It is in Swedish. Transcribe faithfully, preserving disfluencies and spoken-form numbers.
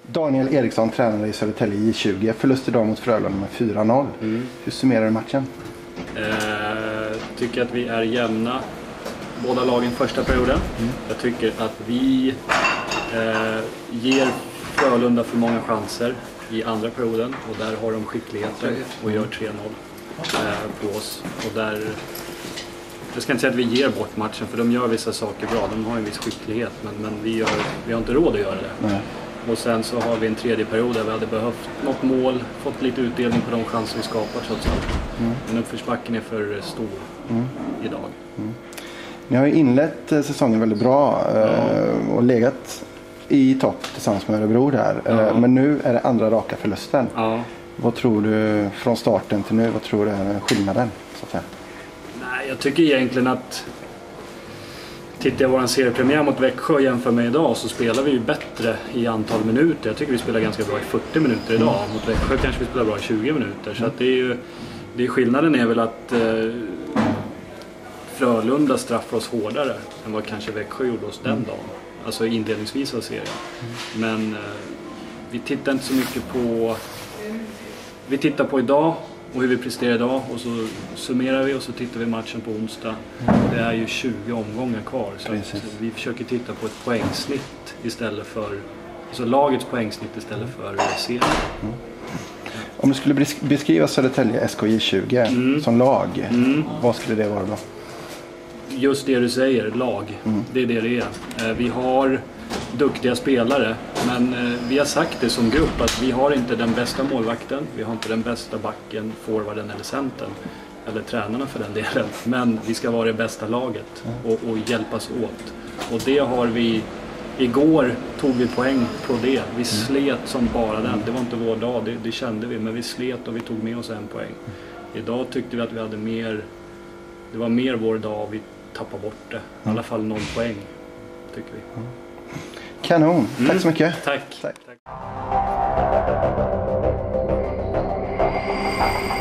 Daniel Eriksson tränade i Södertälje J tjugo. Förlust idag mot Frölunda med fyra noll. Mm. Hur summerar du matchen? Eh, tycker att vi är jämna. Båda lagen första perioden. Mm. Jag tycker att vi eh, ger Frölunda för många chanser i andra perioden. Och där har de skickligheten och gör tre noll eh, på oss. Och där... Jag ska inte säga att vi ger bort matchen, för de gör vissa saker bra. De har en viss skicklighet, men, men vi, gör, vi har inte råd att göra det. Nej. Och sen så har vi en tredje period där vi hade behövt något mål, fått lite utdelning på de chanser vi skapar trots allt. Mm. Men uppförsbacken är för stor mm. idag. Mm. Ni har ju inlett säsongen väldigt bra ja. och legat i topp tillsammans med Örebro där. Ja. Men nu är det andra raka förlusten. Ja. Vad tror du från starten till nu, vad tror du är skillnaden så att säga? Nej, jag tycker egentligen att tittar jag vår seriepremiär mot Växjö och jämför med idag, så spelar vi ju bättre i antal minuter. Jag tycker vi spelar ganska bra i fyrtio minuter idag. Mm. Mot Växjö kanske vi spelar bra i tjugo minuter. Mm. Så att det är ju, det är skillnaden är väl att eh, Frölunda straffar oss hårdare än vad kanske Växjö gjorde oss den mm. dagen. Alltså inledningsvis av serien. Mm. Men eh, vi tittar inte så mycket på... Vi tittar på idag och hur vi presterar idag, och så summerar vi och så tittar vi matchen på onsdag. Det är ju tjugo omgångar kvar, så att vi försöker titta på ett poängsnitt istället för, alltså lagets poängsnitt istället för serien. Mm. Om du skulle beskriva Södertälje S K J tjugo mm. som lag, mm. vad skulle det vara då? Just det du säger, lag. Mm. Det är det det är. Vi har duktiga spelare, men vi har sagt det som grupp att vi har inte den bästa målvakten, vi har inte den bästa backen, forwarden eller centern, eller tränarna för den delen, men vi ska vara det bästa laget och, och hjälpas åt. Och det har vi, igår tog vi poäng på det, vi slet som bara den, det var inte vår dag, det, det kände vi, men vi slet och vi tog med oss en poäng. Idag tyckte vi att vi hade mer, det var mer vår dag, vi tappade bort det, i alla fall noll poäng tycker vi. Kanon, tack mm. så mycket. Tack. Tack. Tack.